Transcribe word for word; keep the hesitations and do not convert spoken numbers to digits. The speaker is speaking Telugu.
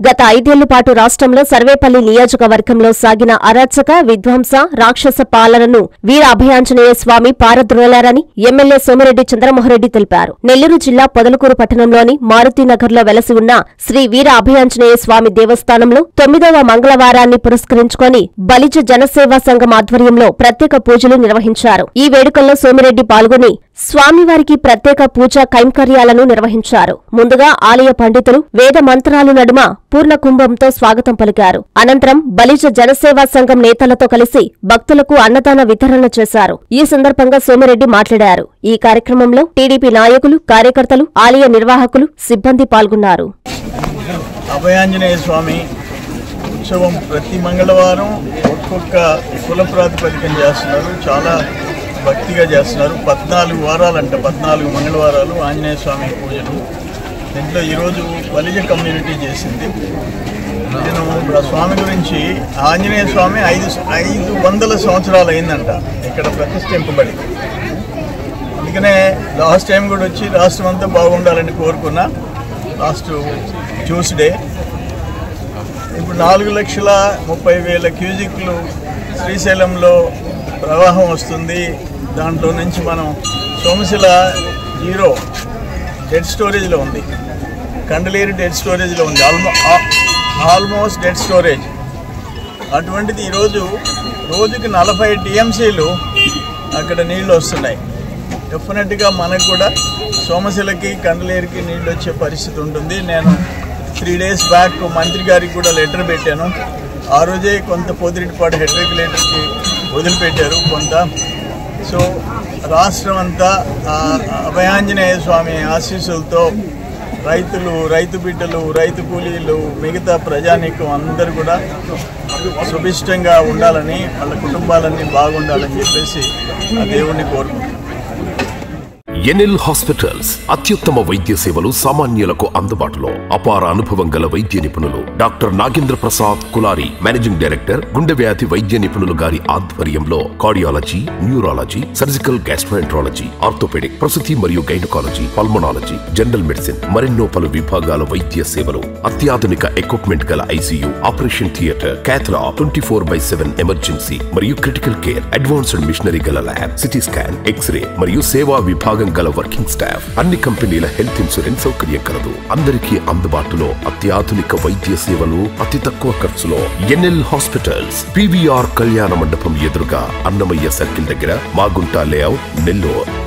గత ఐదేళ్ల పాటు రాష్ట్రంలో సర్వేపల్లి నియోజకవర్గంలో సాగిన అరాచక విధ్వంస రాక్షస పాలనను వీర అభయాంజనేయ స్వామి పారద్రోలారని ఎమ్మెల్యే సోమిరెడ్డి చంద్రమోహన్రెడ్డి తెలిపారు. నెల్లూరు జిల్లా పొదలకూరు పట్టణంలోని మారుతినగర్లో వెలసి ఉన్న శ్రీ వీర అభయాంజనేయ స్వామి దేవస్థానంలో తొమ్మిదవ మంగళవారాన్ని పురస్కరించుకొని బలిజ జనసేవా సంఘం ఆధ్వర్యంలో ప్రత్యేక పూజలు నిర్వహించారు. ఈ వేడుకల్లో సోమిరెడ్డి పాల్గొని స్వామివారికి ప్రత్యేక పూజా కైంకర్యాలను నిర్వహించారు. ముందుగా ఆలయ పండితులు వేద మంత్రాలు నడుమ పూర్ణ కుంభంతో స్వాగతం పలికారు. అనంతరం బలిజ జనసేవా సంఘం నేతలతో కలిసి భక్తులకు అన్నదాన వితరణ చేశారు. ఈ సందర్భంగా సోమిరెడ్డి మాట్లాడారు. ఈ కార్యక్రమంలో టీడీపీ నాయకులు, కార్యకర్తలు, ఆలయ నిర్వాహకులు, సిబ్బంది పాల్గొన్నారు. అభయాంజనేయ స్వామి ఉత్సవం ప్రతి మంగళవారం ఒక్కొక్క కుల ప్రాతిపదికన చేస్తున్నారు. చాలా భక్తిగా చేస్తున్నారు. పద్నాలుగు వారాలంట పద్నాలుగు మంగళవారాలు ఆంజనేయ స్వామి పూజలు. దీంట్లో ఈరోజు బలిజ కమ్యూనిటీ చేసింది. నేను ఆ స్వామి గురించి ఆంజనేయ స్వామి ఐదు ఐదు వందల సంవత్సరాలు అయిందంట ఇక్కడ ప్రతిష్ఠింపబడి. అందుకనే లాస్ట్ టైం కూడా వచ్చి రాష్ట్రం అంతా బాగుండాలని కోరుకున్నా. లాస్ట్ ట్యూస్డే ఇప్పుడు నాలుగు లక్షల ముప్పై వేల క్యూజిక్లు శ్రీశైలంలో ప్రవాహం వస్తుంది. దాంట్లో నుంచి మనం సోమశిల జీరో డెడ్ స్టోరేజ్లో ఉంది, కండలేరు డెడ్ స్టోరేజ్లో ఉంది, ఆల్మో ఆల్మోస్ట్ డెడ్ స్టోరేజ్. అటువంటిది ఈరోజు రోజుకి నలభై టీఎంసీలు అక్కడ నీళ్ళు వస్తున్నాయి. డెఫినెట్గా మనకు కూడా సోమశిలకి కండలేరుకి నీళ్ళు వచ్చే పరిస్థితి ఉంటుంది. నేను త్రీ డేస్ బ్యాక్ మంత్రి గారికి కూడా లెటర్ పెట్టాను. ఆ రోజే కొంత పోతిరెడ్డిపాడు హెడ్ రెగ్యులేటర్కి వదిలిపెట్టారు కొంత. సో రాష్ట్రం అంతా అభయాంజనేయ స్వామి ఆశీస్సులతో రైతులు, రైతు బిడ్డలు, రైతు కూలీలు, మిగతా ప్రజానీకం అందరూ కూడా సుభిష్టంగా ఉండాలని, వాళ్ళ కుటుంబాలన్నీ బాగుండాలని చెప్పేసి ఆ దేవుణ్ణి కోరుకుంటున్నాను. ఎన్ఎల్ హాస్పిటల్స్ అత్యుత్తమ వైద్య సేవలు సామాన్యులకు అందుబాటులో. అపార అనుభవం గల వైద్య నిపుణులు doctor Nagendra Prasad Kulari, managing director, గుండె వ్యాధి వైద్య నిపుణులు గారి ఆధ్వర్యంలో cardiology, neurology, surgical gastroenterology, orthopaedic, ప్రసూతి మరియు గైనకాలజీ, పల్మనాలజీ, జనరల్ మెడిసిన్ మరెన్నో పలు విభాగాల వైద్య సేవలు. అత్యాధునిక ఎక్విప్మెంట్ గల ICU, operation theatre, cath lab, twenty four by seven emergency మరియు క్రిటికల్ కేర్, అడ్వాన్స్డ్ మిషనరీ గల ల్యాబ్, సిటీ స్కాన్, ఎక్స్రే మరియు సేవా విభాగం గల వర్కింగ్ స్టాఫ్. అన్ని కంపెనీల హెల్త్ ఇన్సూరెన్స్ సౌకర్యం కలదు. అందరికీ అందుబాటులో అత్యాధునిక వైద్య సేవలు అతి తక్కువ ఖర్చులో. ఎన్ఎల్ హాస్పిటల్స్, పీవీఆర్ కళ్యాణ మండపం ఎదురుగా, అన్నమయ్య సర్కిల్ దగ్గర, మాగుంట లేఅవుట్, నెల్లూరు.